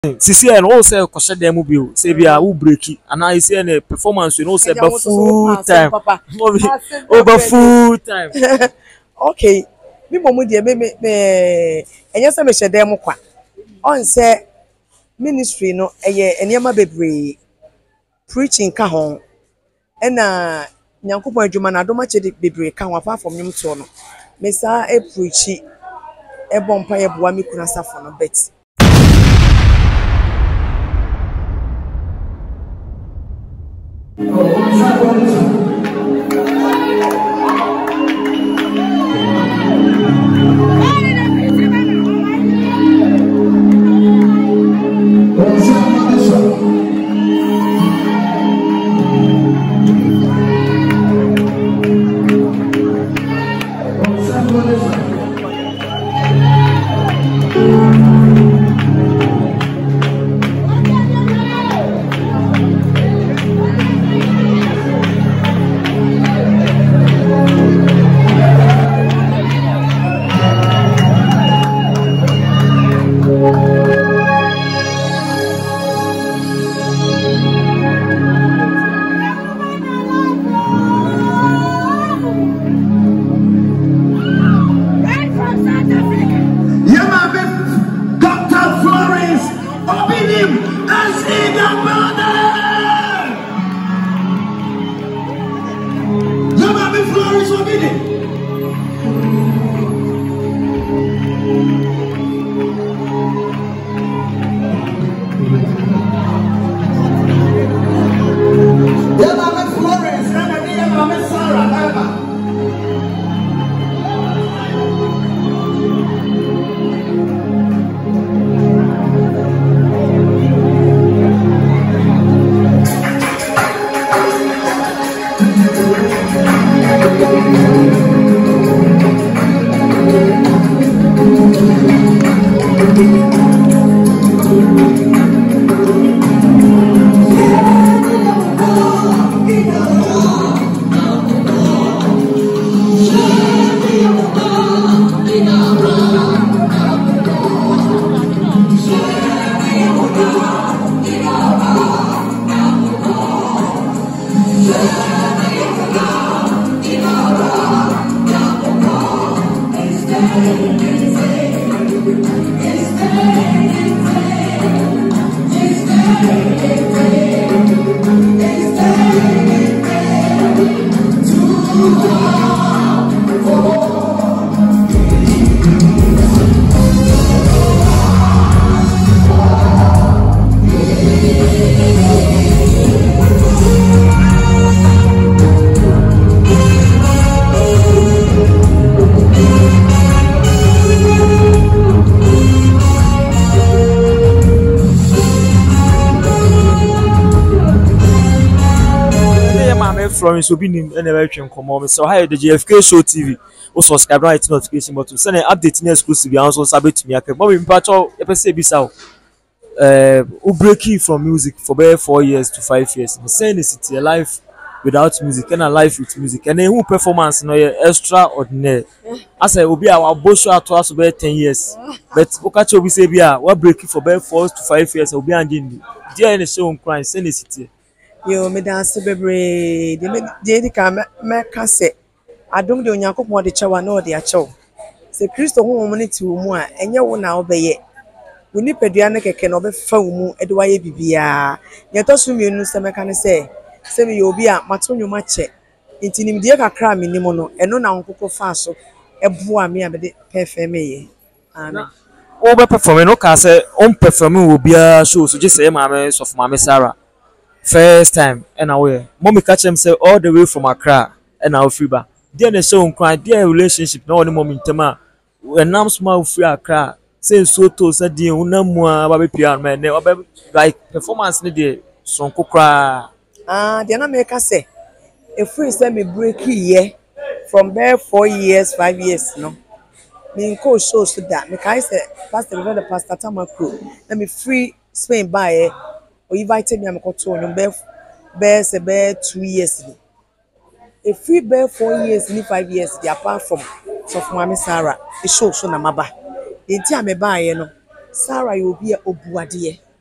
Sisi and also question them will be say we are breaky and I see any performance you know say full time over full time. Okay, me momu de me enye se me hyede mo kwa on say ministry no eye enema bebre preaching ka ho na nyankopon adwuma na adoma che bebre ka ho apart from nyum to no me sa e preachi e bompa ye boa me kuna safo no bet. Florence, Obinim, as in the morning. Yama Florence, Obinim. Yama Florence, Yama Sarah, Florence Obinim and everything come on. So hi the GFK Show TV. Also subscribe right notification button. Send an update exclusive. Also submit to me. Okay, but we patch out. Say bisa. Breaking from music for about 4 years to 5 years. Saying it's a life without music and a life with music. And then who performance no extraordinary. I say Obi our boss show to us about 10 years. But okacho we say bia what breaking for about 4 to 5 years. Obi andin. There in the show on crime. Saying it's yo me dance bebre de ka me ka se adom de onyankopon de chewa na o de achew se Kristo ho mo ne ti wo mu a enye wo na obeye wo ni pedua ne keke na obefa wo mu e de waye bibia ye to so mienu se me ka ne se me yo obi a mato nwuma che ntinim de kakra me nim no eno na nkoko fa so e boa me a be de perform ye amen o be perform no ka se on perform wo bia show so je say mama so mama Sarah first time and away mommy catch him say all the way from Accra and our free bar there the show cry their relationship no one moment tema when nam small free Accra say so to say the unamu baby piano man like performance ni dey sonko kra they na make us say if we say me break here from there 4 years 5 years no me go show so that me kai say pastor the pastor Tamakro let me free Spain by or invited me, I'm going to bear 2 years. If we bear 4 years, 5 years, they apart from Mama Sarah, it shows so Namaba. The time I buy, Sarah, you will be a Obuadie.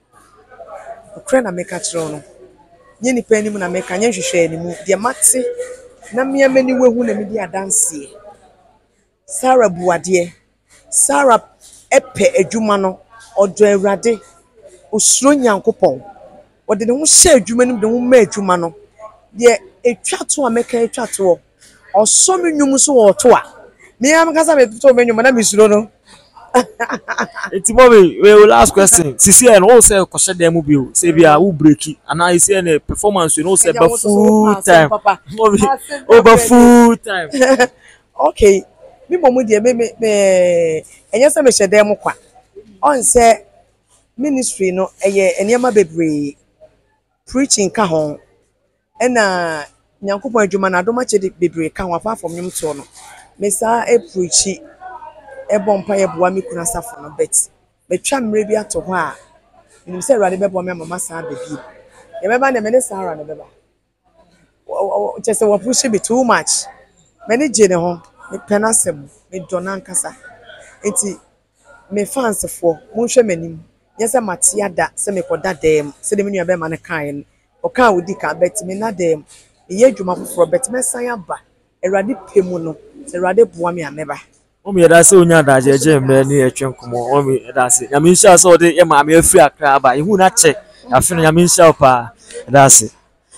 nokre na meka kire no nye nipa anim na meka nye hwehwe anim de mate na me amani wehu na me di adanse Sarah buade Sarah epe adwuma no odo awurade osuro nyankopon ode ne ho hye adwuma nim de ho ma adwuma no de etwato a meka etwato oso me nwum so wo to a me am kasa me to me nwum na me suro no. Eti Bobby, we will ask question. Sisi and all say kwashe dem bi o. Say bia wo breaki. And I say na performance we no say ba full time. Bobby, over full time. Okay. Me momu de me enye se me hyede mo kwa. On say ministry no eye enema bebre preaching ka ho. Ena nyankopon adwuma na adoma che bebre ka ho afa from nyum to no. Me sa e preachi e bompa ye boa me kuna safo no bet. Me twa mre bi ato ho a. Nim se Awurade bebo me mama sa bebi. Ye beba na me ne Sarah na beba. Just we push it too much. Many jene ho me penasem me dona nkasa. Enti me fans for mo hwe manim. Yesa matia da se me koda dem se de me nua be ma ne kan o kan odi ka bet me na dem. Ye adwuma foforo bet me san aba. Awurade pemu no. Se Awurade boa me ameba. Omi da se onya da jeje mre ni etwe nkomo. Omi da se. Nyame nsha so de ye ma me afri akra aba. Ihu na che. Afi no nyame nsha pa. Da se.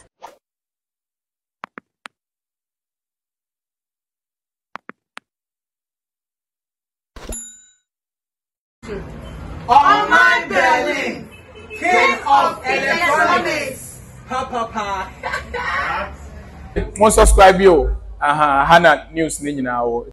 On my belly, king of electronics. Papa. Mo subscribe yo. GhanaNews ni nyina wo.